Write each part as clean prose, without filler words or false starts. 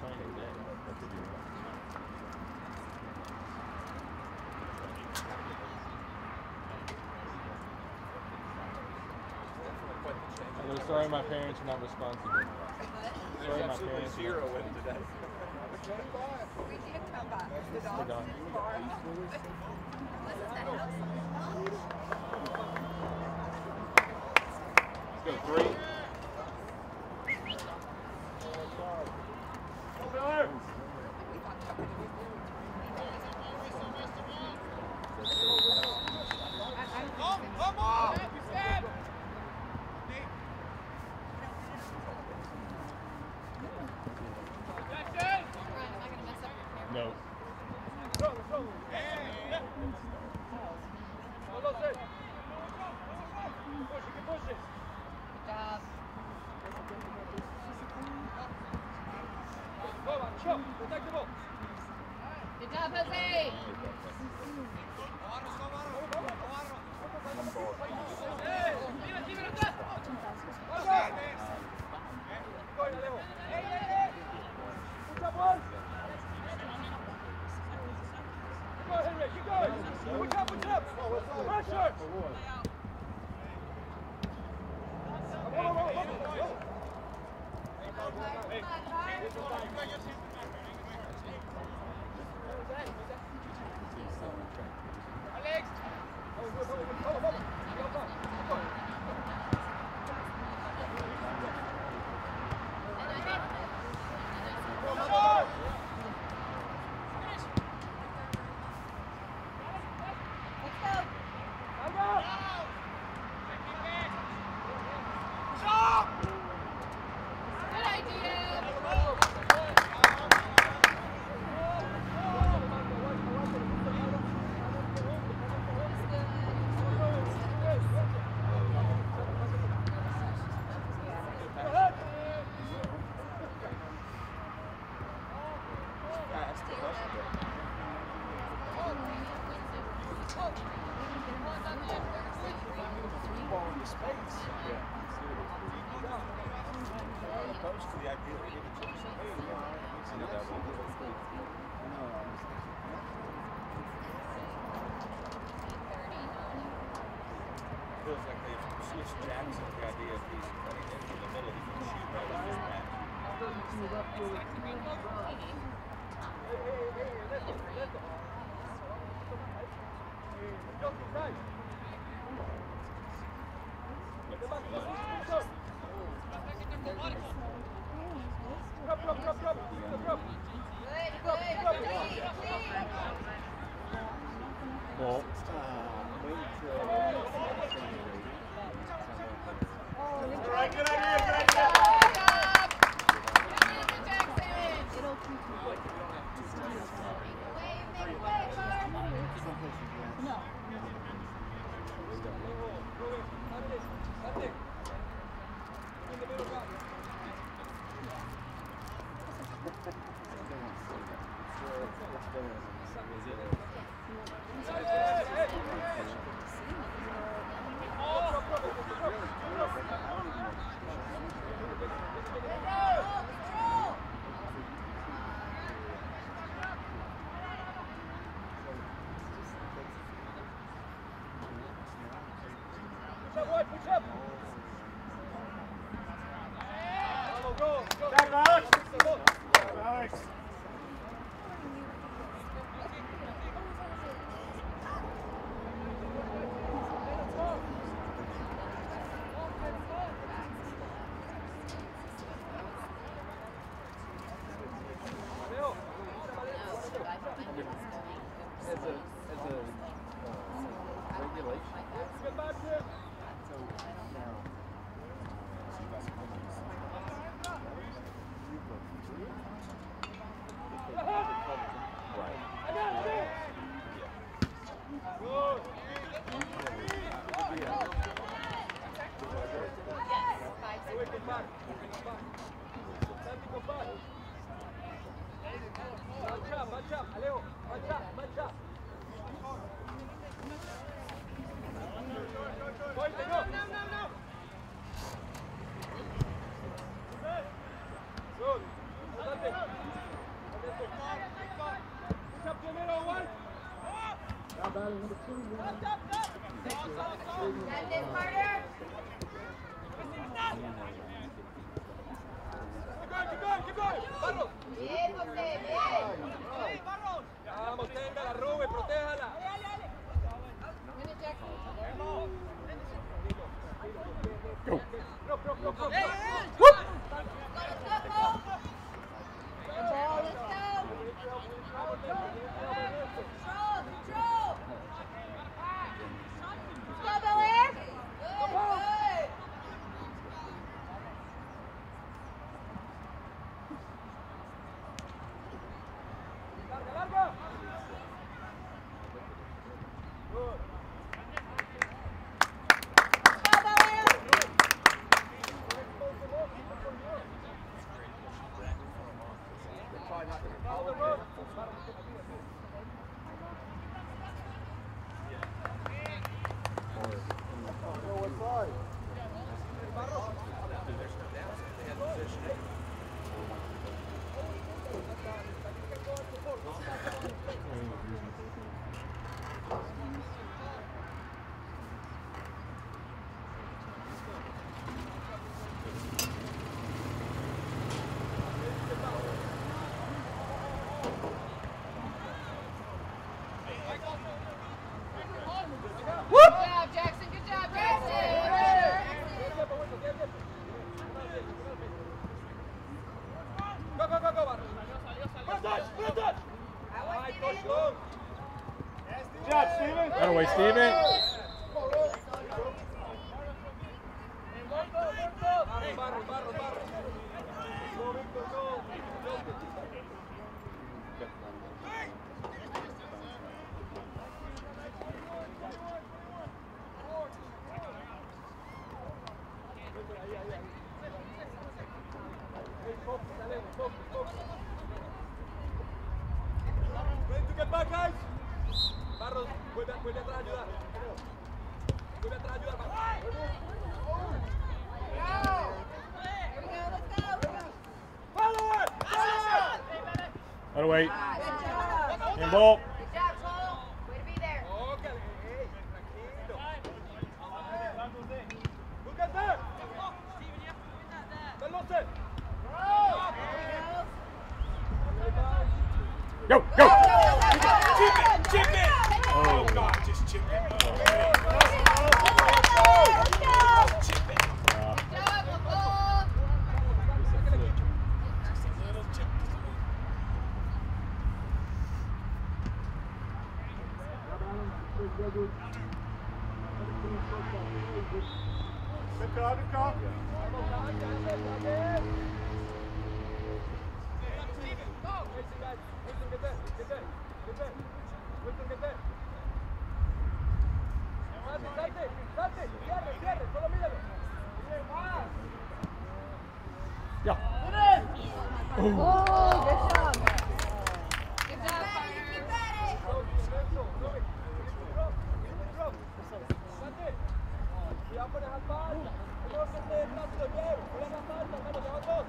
training day. I'm sorry my parents are not responsible. Sorry my parents. Zero win today. We did come back. The dog. Let's go 3. No. Good job, Jose. Feels like they've switched jacks of the idea of he's cutting into the middle, he can shoot right off his back. Ball. Good idea. Good. Keep going, Barros. Bien, José, bien. Vamos, téngala, Rubén, protéjala. Minute, Jackson. Go. Go. Whoop! Let's go. Good ball, let's go. Control. Let's go, Belair. Good. Larga. Good job, Jackson. Good job, Jackson. Go, Barros. Good touch. Ay, coach, go. Good job, Steven. That away, Steven. Barros. Go, Victor, go. Ready to get back, guys. Barros, vuelve atrás a ayudar. Vuelve atrás a ayudar, Barros. Follow it! That away. Good job. Handball. Good job, Cole. Way to be there. Okay, tranquilo. Look at that. Veloce. Go. Chip it. Oh, God, just chip it. Let's go. Chip it. Good job, Nicole. Just a little chip. Good call. Cierre, solo míralo. Yeah. Oh, good job. Good job, Cuidado con esa falta. No se esté rápido, bien. Cuidado con la falta, hermano, llevan dos.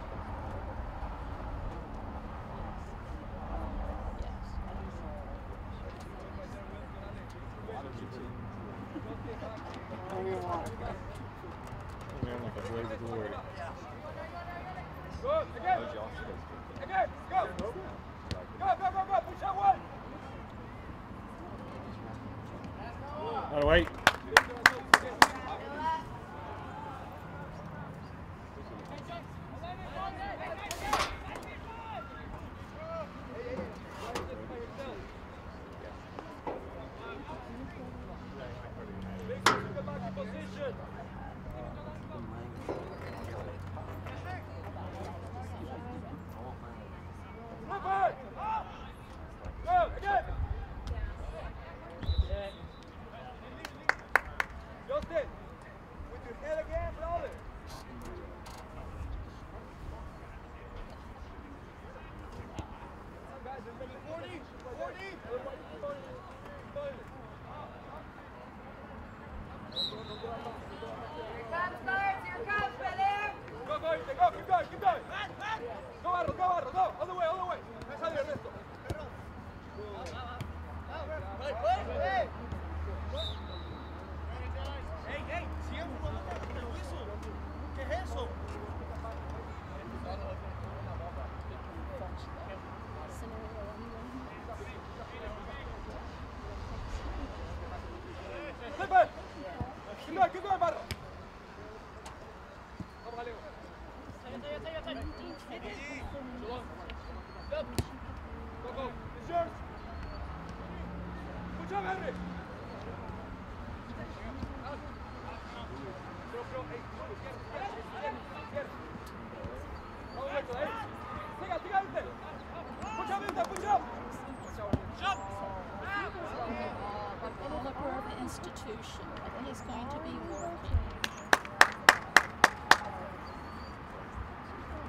Man, like a blaze of glory. Good, again. Again, go. Go. Push that one. That away. Position. Go, again.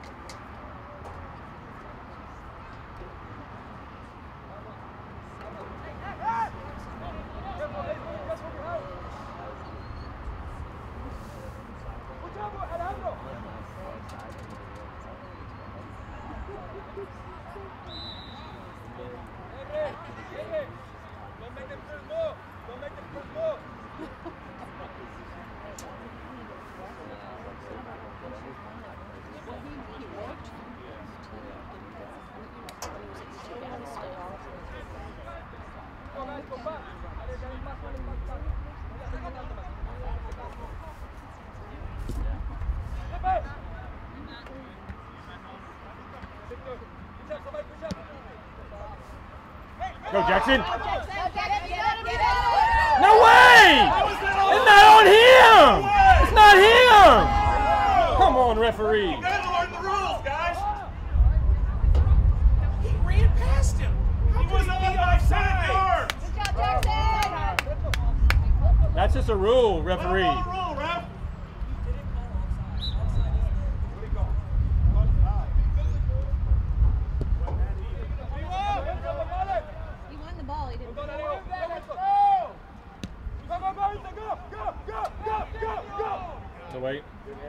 Go, Jackson. No way! It's not on him! It's not him! Come on, referee. You gotta learn the rules, guys. He ran past him. He wasn't on the outside. That's just a rule, referee. Rule, ref. He won the ball. He didn't. So wait.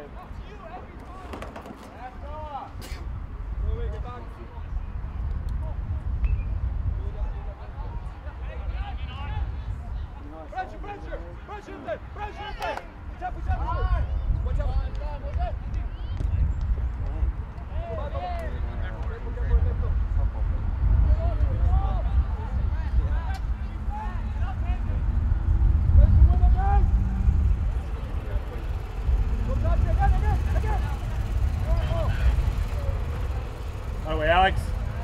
Oh wait, Alex.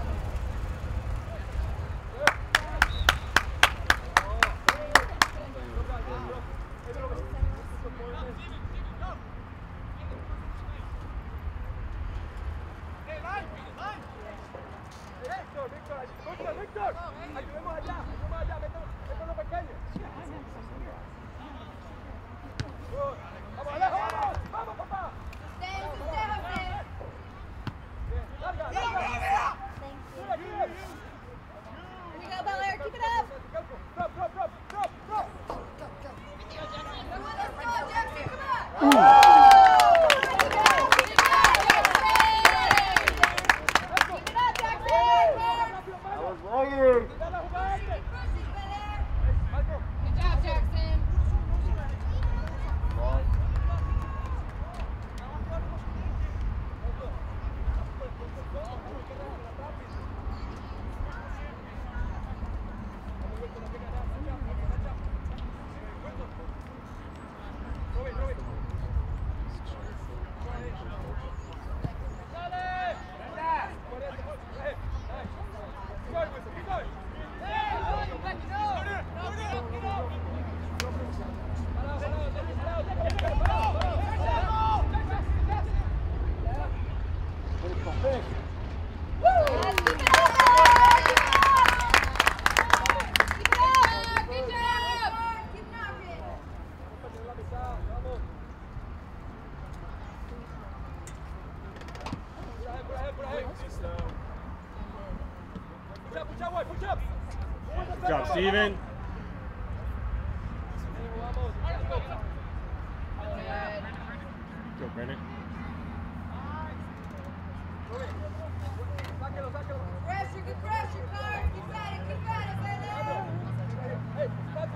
Good job, Steven. Go, Brennan. Pressure, Clark. Keep at it, Brennan.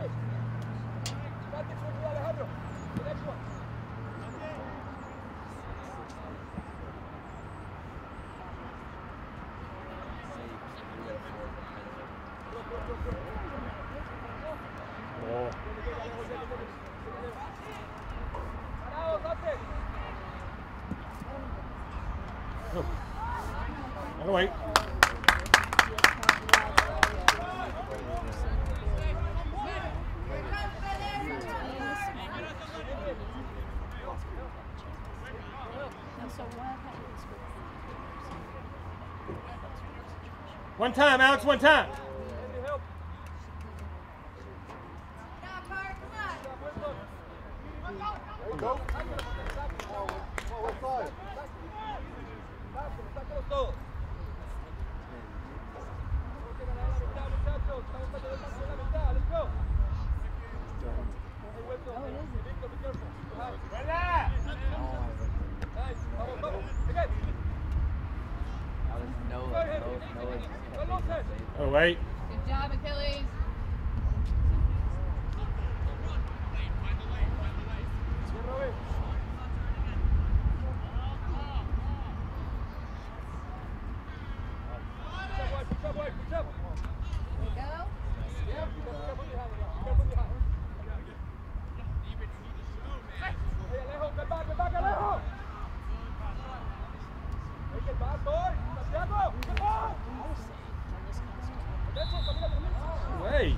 Oh. Oh. Out of the way. One time, Alex, one time. todos. Tenemos que ganar la mitad, muchachos. Estamos perdiendo el partido en la mitad. Let's go. Hey, Wilson. Victor, be careful. Nice. Nice. Vamos, vamos. Again. Oh, wait. Good job, Achilles. Wait.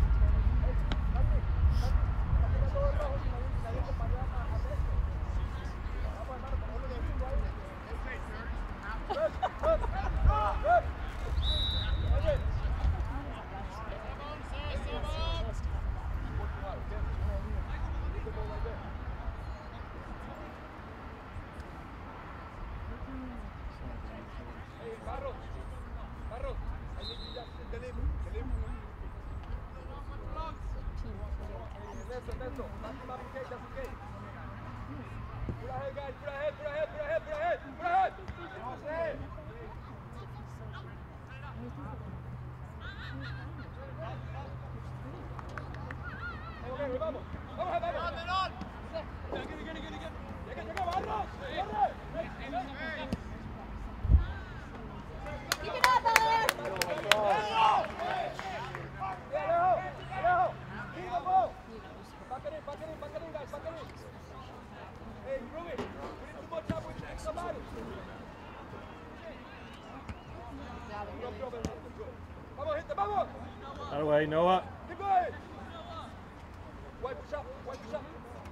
Out of the way, Noah. Keep going. Wipe push up, wipe push up.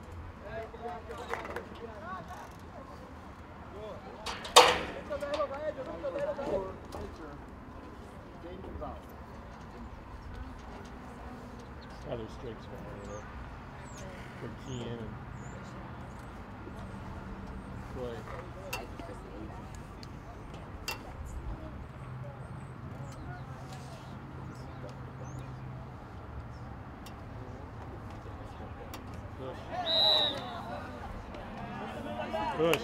Other strikes for Kean and Clay. Push.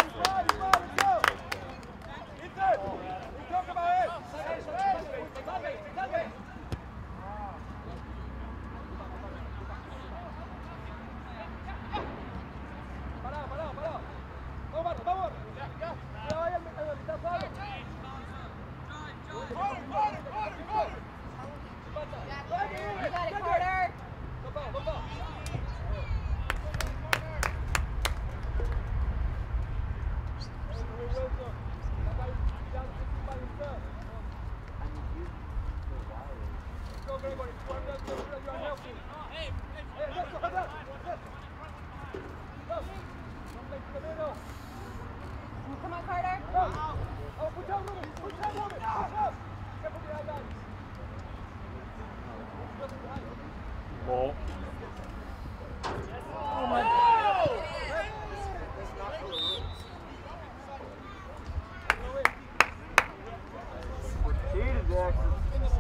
Come on, Carter. Ball. Oh my God. Cheated, Jackson.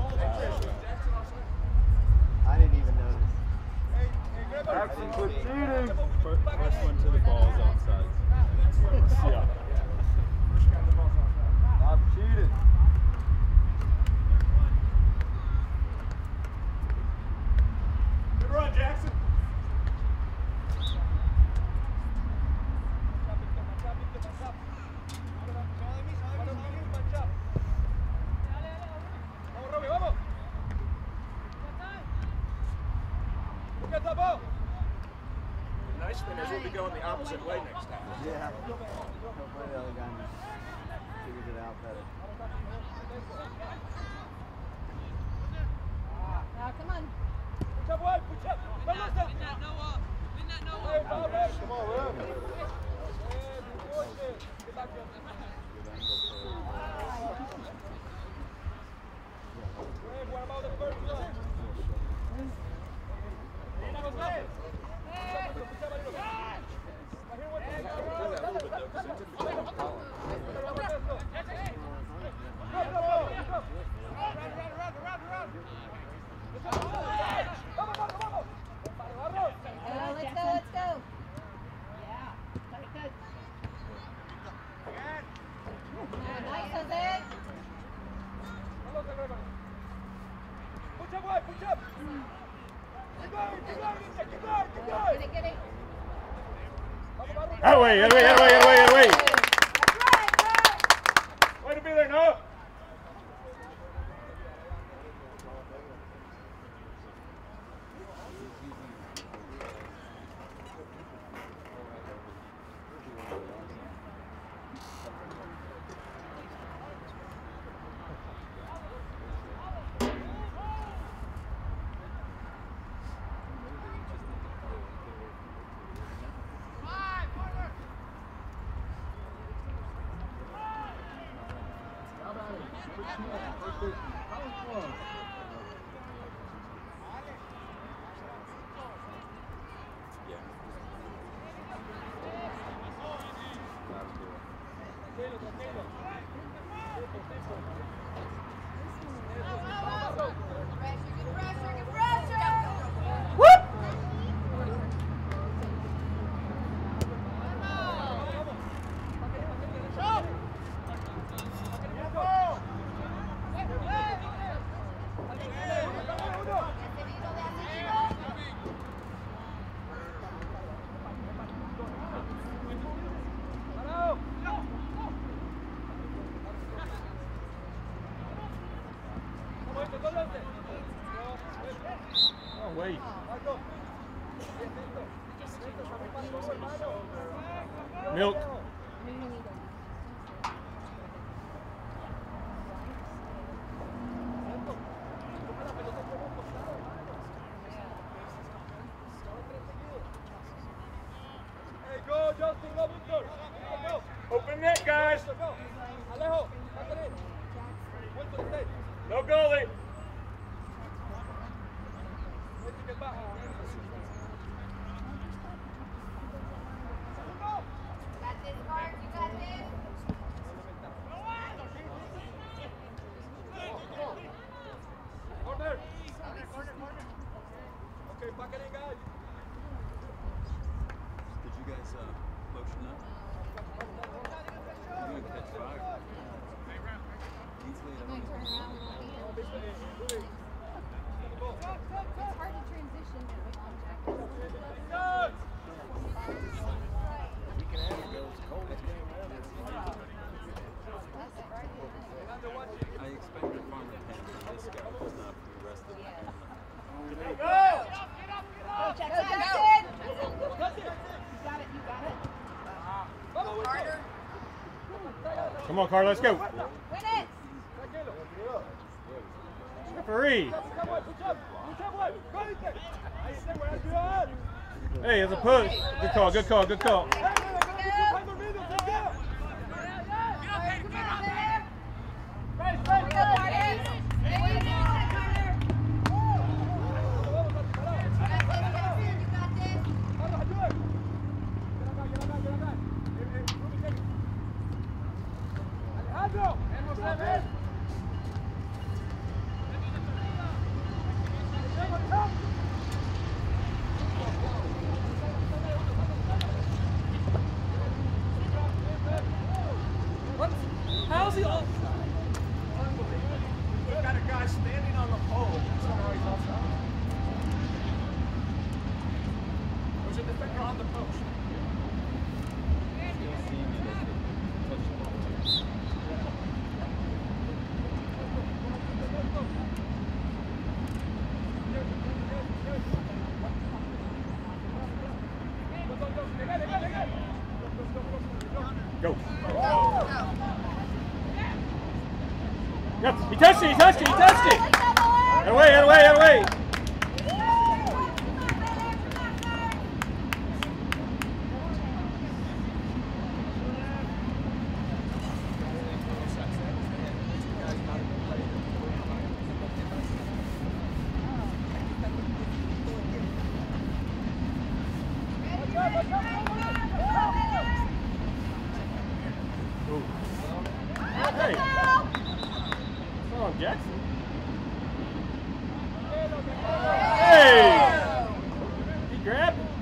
I didn't even notice. Jackson quit cheating. First one to the ball is offside. Yeah. Stop cheating. Good run, Jackson. Nice spinners will be going the opposite way next time. Yeah. Hopefully the other guy figured it out better. Now, come on. Push up, White, push up. Come on, Noah. Hey, foul, Red. Come on, Red. Get back there. Red, what about the first one? wide, push up. Keep going, keep going, keep going, keep going. Get it. That way, that way, that way, that way, that way. Way to be there, Noah. Oh, wait. Milk. Hey, go, Justin, go, Victor. Go. Open net, guys. Go. Alejo, back it in. Went to the stage. No goalie. Wait to get back. Got this, Mark. You got this. Corner. Okay, back it in, guys. Did you guys motion up? You would catch fire. Easily, I mean, Turn around and look in. It's hard to transition to the contact. I expected Farmer 10 for this guy, but not for the rest of the team. Go, Jackson. You got it. You got it. Harder. Come on, Carl, let's go. Win it. Referee. Hey, it's a push. Good call, good call, good call. How's he all? We've got a guy standing on the pole. That's how he's offside. There's a defender on the post. Go. Yep, he touched it, he touched it, he touched it. Out of the way, out of the way, out of the way. Hey. Come on, Jackson. Hey! He grabbed it.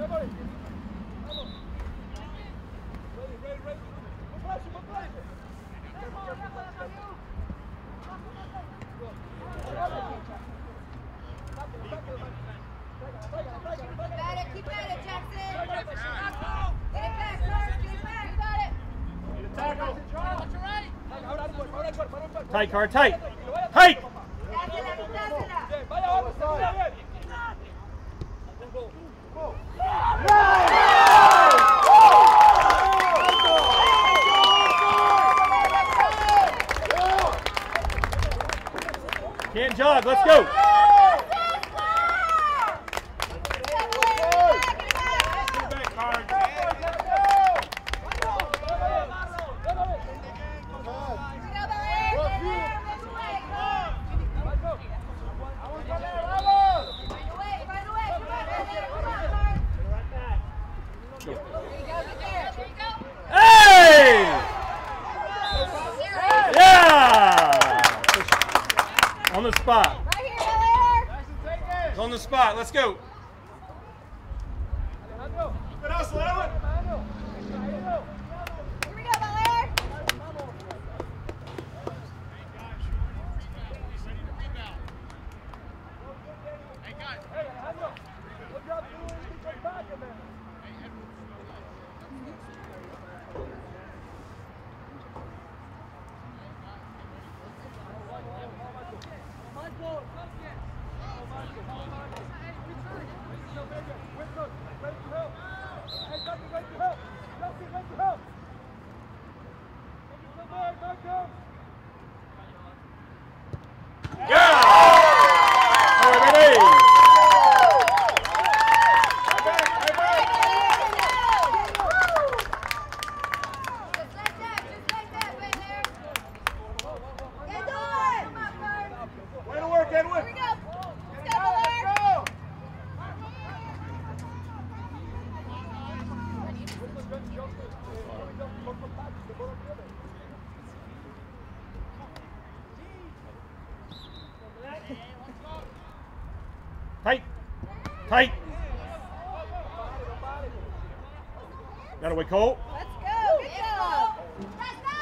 Keep at it, Jackson. Get it back, Mark. Get it back. You got it. Tight, Card, tight. Tight! Can't jog, let's go. Hey! Yeah! On the spot. Right here, Belair. It's on the spot. Let's go. Here we go, Belair. Tight. Tight. Got away, Cole. Let's go. Good job. Let's go.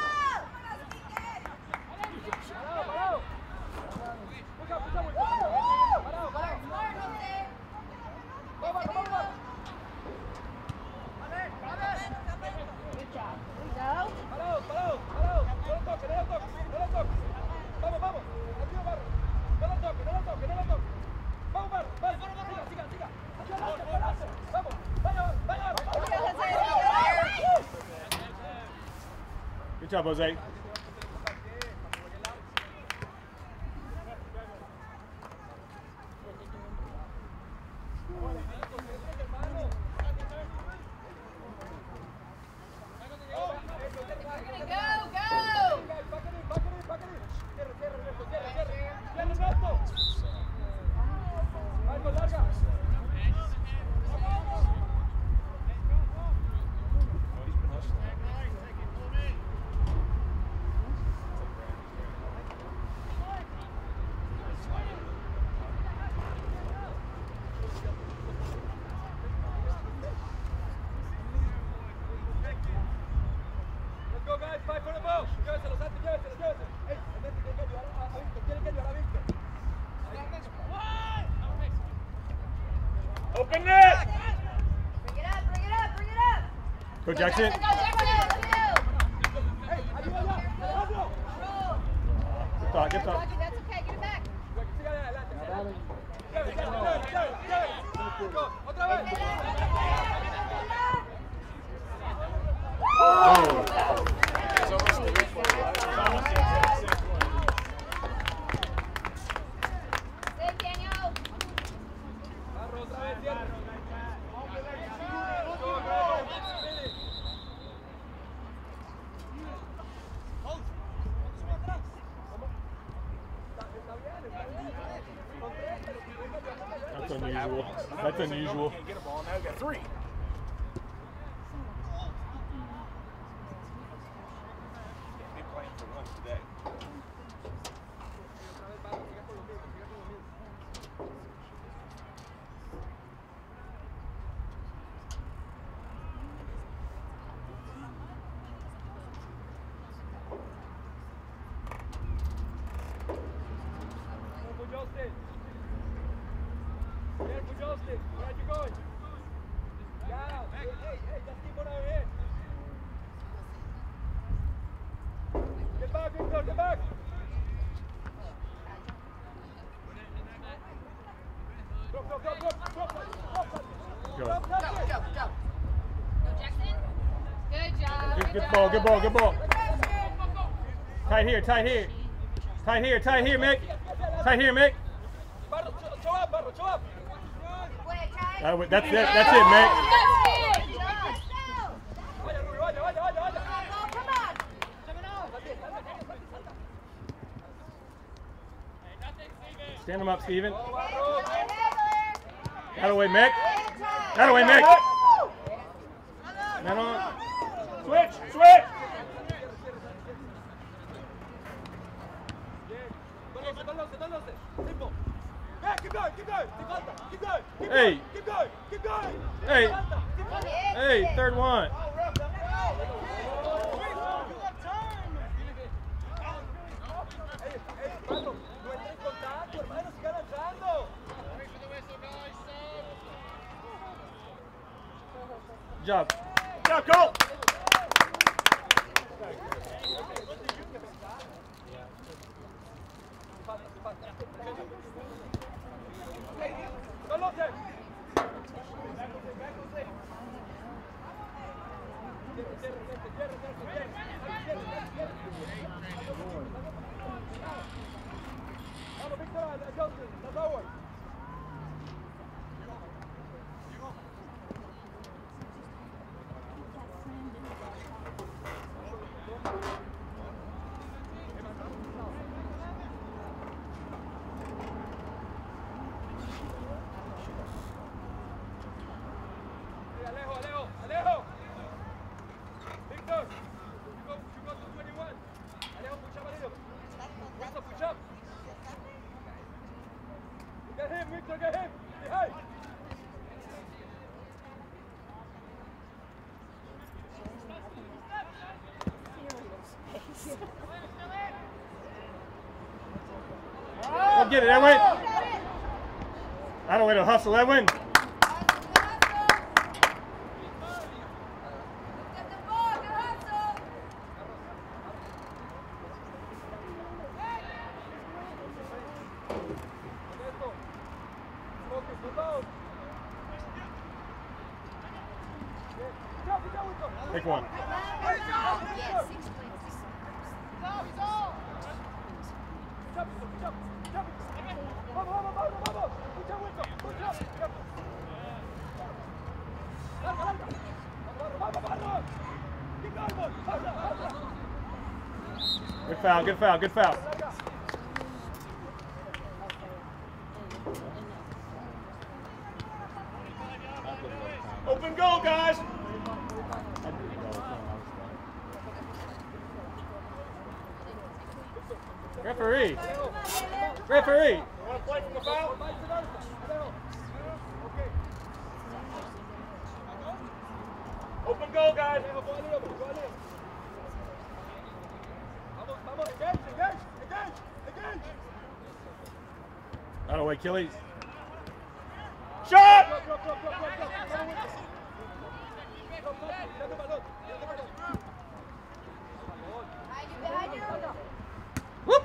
Good job. Good job, Jose. Open it! Bring it up, bring it up, bring it up. Go Jackson. Go Jackson. Good thought, good thought. That's okay, get it back. Save, Daniel. That's unusual. That's unusual. Can't get a ball now. Got three. Been playing for once today. ball. Go, Jackson. Good job. Good ball, good ball, good ball. Tight here, tight here. Tight here, Mick. Tight here, Mick. Barro, show up, Barro, show up. That's it, Mick. Vaya, Rubio, vaya, vaya, vaya, vaya. Come on. Stand him up, Steven. That away, Mick. That away, Mick. Man on. Switch, switch. Yeah, keep going, keep going. Keep going, keep going. Hey. Keep going, keep going. Hey. Hey, third one. Pablo, no entres en contacto, hermano, siga lanzando. Good job. Good job, Cole. No lo sé. Vamos, Víctor, Johnson, the forward. Alejo, Alejo, Alejo. Víctor, you go to 21. Alejo, push up a little. Wilson, push up. Get him, Victor, get him. Behind. Go get it, Edwin. That way to hustle, Edwin. Take one. Good foul, good foul, good foul. Open goal, guys. Referee. Referee. Want to play from the foul? Open goal, guys. Vamos, engage, engage, engage, engage. Out of the way, Achilles. Shot! Whoop.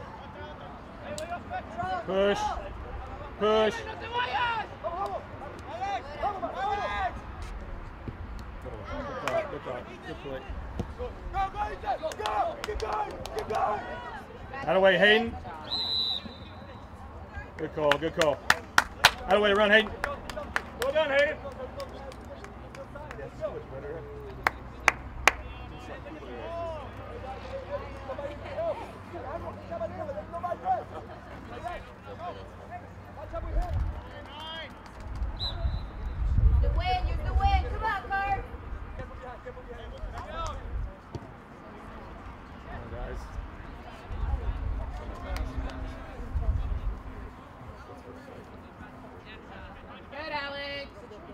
Push. Push. Good play. Good play. Go, keep going, keep going. Out of the way, Hayden. Good call, good call. Out of the way, run, Hayden. Well done, Hayden. The win, use the win. Come on, Carr. Guys. Good, Alex.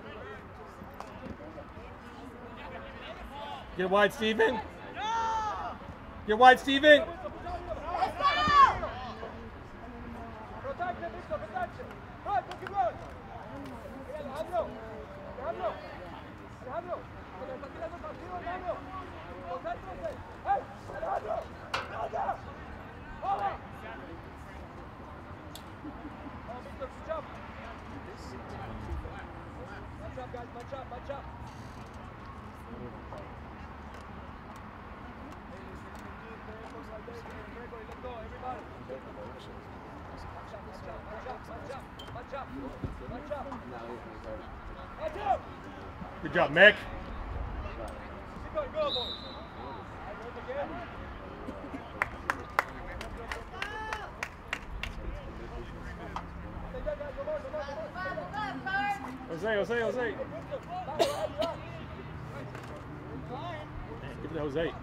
Get wide, Steven. Get wide, Steven. Let's go. Protect him, Victor, protect him. Right, keep going. Alejandro, Alejandro, Alejandro. Se le está tirando el partido, Alejandro. Concéntrate. ¡Hey, Alejandro! ¡Vaya! ¡Vamos! Vamos, Victor, good job. Match up, guys, match up. Match up. Good job, Mick. Jose. Give it to Jose.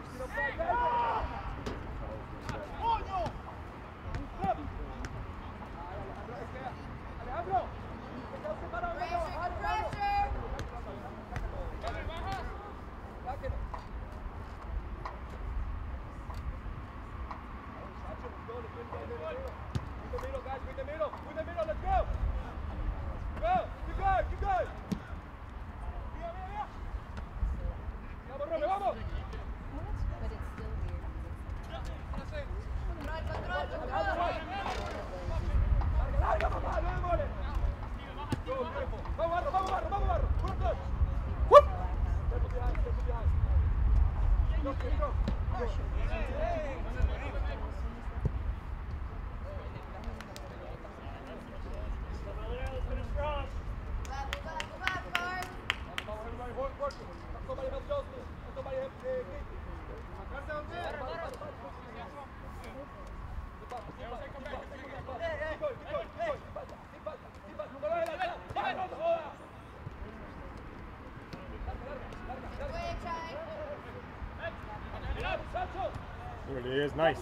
There it is, nice.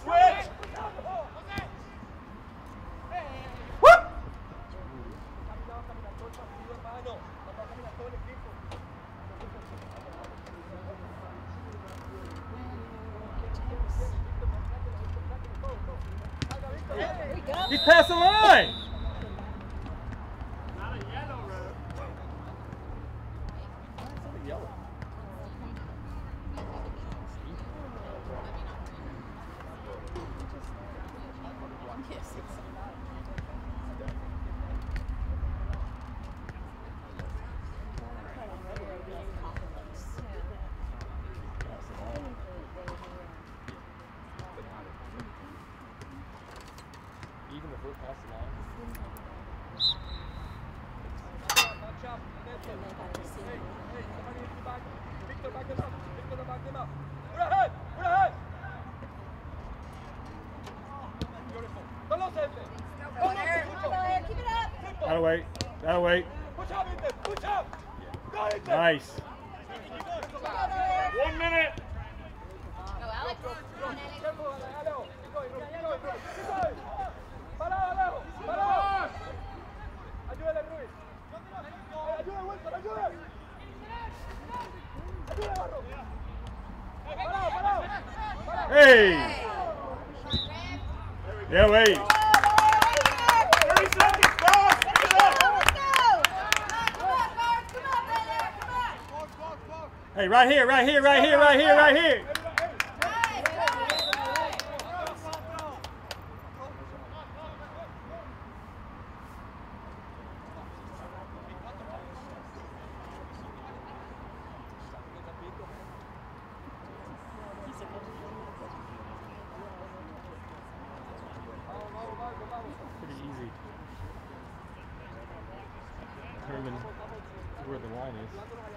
He's past the line. Not a yellow road. Yellow. Even if we're past the line. That'll wait. That'll wait. Nice. 1 minute. Go, Alex. Come on, Alex. Hey! Yeah, wait. 30 seconds, guys. Get it up. Hey, right here. Pretty easy. Determine where the line is.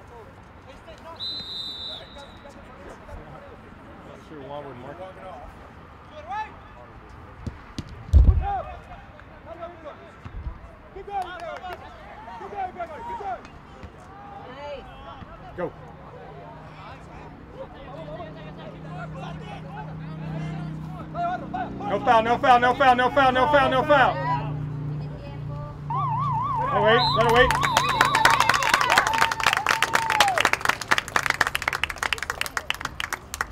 Not sure why we're marking. Go. No foul. No wait.